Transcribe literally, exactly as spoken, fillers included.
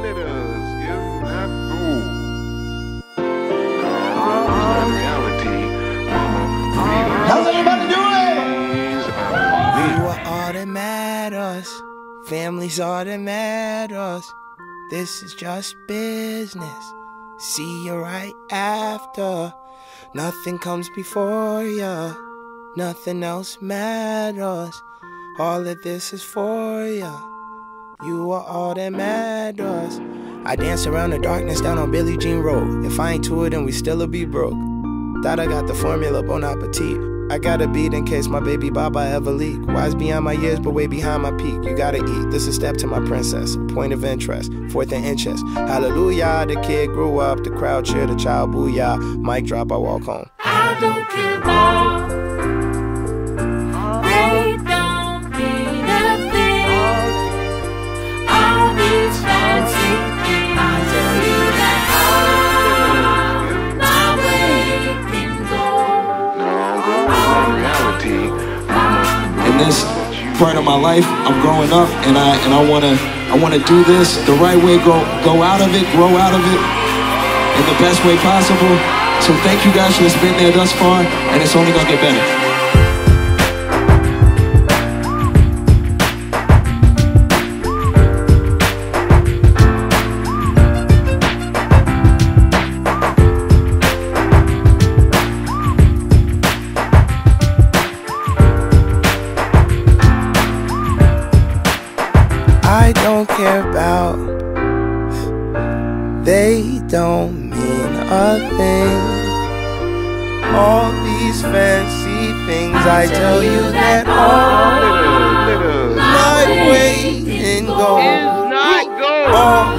let us give that goal. Reality, mama. How's everybody doing? You are all that matters. Family's all that matters. This is just business. See you right after. Nothing comes before ya. Nothing else matters. All of this is for ya. You are all that matters. I dance around the darkness down on Billie Jean Road. If I ain't to it, then we still'll be broke. Thought I got the formula, bon appetit. I gotta beat in case my baby baba ever leak. Wise beyond my years, but way behind my peak. You gotta eat, this is a step to my princess. A point of interest, fourth in interest. Hallelujah, the kid grew up. The crowd cheer, the child booyah. Mic drop, I walk home. I don't care about. They don't mean a thing. All these fancy things. I tell you that all my way can go. In this part of my life, I'm growing up, and I and I wanna I wanna do this the right way, go go out of it, grow out of it, in the best way possible. So thank you guys for just being there thus far, and it's only gonna get better. I don't care about. They don't mean a thing. All these fancy things, I tell you that all my way can go. Is not gold. All